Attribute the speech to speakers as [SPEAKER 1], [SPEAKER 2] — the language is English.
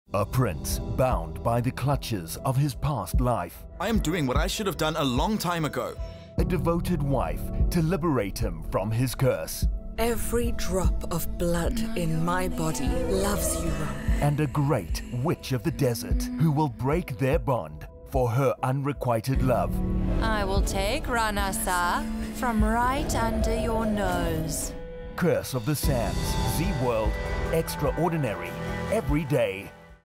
[SPEAKER 1] A prince bound by the clutches of his past life.
[SPEAKER 2] I am doing what I should have done a long time ago.
[SPEAKER 1] A devoted wife to liberate him from his curse.
[SPEAKER 3] Every drop of blood in my body loves you, Ron.
[SPEAKER 1] And a great witch of the desert who will break their bond for her unrequited love.
[SPEAKER 4] I will take Ranasa from right under your nose.
[SPEAKER 1] Curse of the Sands, Z World, extraordinary, every day.